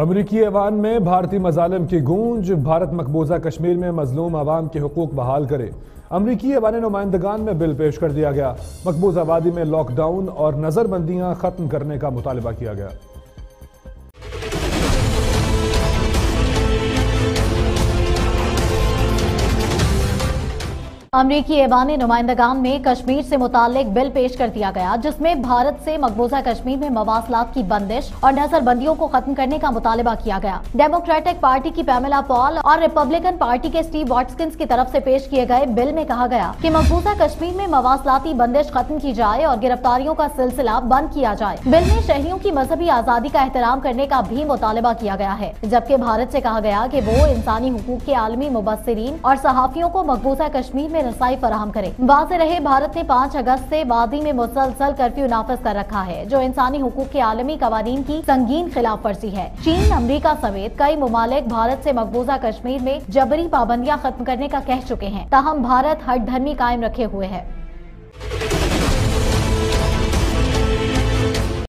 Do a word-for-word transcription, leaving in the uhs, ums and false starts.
امریکی ایوان میں بھارتی مظالم کی گونج، بھارت مقبوضہ کشمیر میں مظلوم عوام کے حقوق بحال کرے۔ امریکی ایوان نمائندگان میں بل پیش کر دیا گیا۔ مقبوضہ وادی میں لاک ڈاؤن اور نظر بندیاں ختم کرنے کا مطالبہ کیا گیا۔ امریکی ایوان نمائندگان میں کشمیر سے متعلق بل پیش کر دیا گیا، جس میں بھارت سے مقبوضہ کشمیر میں مواصلات کی بندش اور نظر بندیوں کو ختم کرنے کا مطالبہ کیا گیا۔ ڈیموکریٹک پارٹی کی پیملا پال اور ریپبلکن پارٹی کے سٹیو واٹکنز کی طرف سے پیش کیے گئے بل میں کہا گیا کہ مقبوضہ کشمیر میں مواصلاتی بندش ختم کی جائے اور گرفتاریوں کا سلسلہ بند کیا جائے۔ بل میں شہریوں کی مذہبی آزادی کا احترام کرنے کا بھی مطالبہ کیا گیا ہے، جبکہ بھارت سے کہا گیا کہ وہ انسانی حقوق کے عالمی مبصرین اور صحافیوں کو مقبوضہ کشمیر میں رسائی فراہم کرے۔ واضح رہے، بھارت نے پانچ اگست سے وادی میں مسلسل کرفیو نافذ کر رکھا ہے، جو انسانی حقوق کے عالمی قوانین کی سنگین خلاف ورزی ہے۔ چین، امریکہ سمیت کئی ممالک بھارت سے مقبوضہ کشمیر میں جبری پابندیاں ختم کرنے کا کہہ چکے ہیں، تاہم بھارت ہٹ دھرمی قائم رکھے ہوئے ہے۔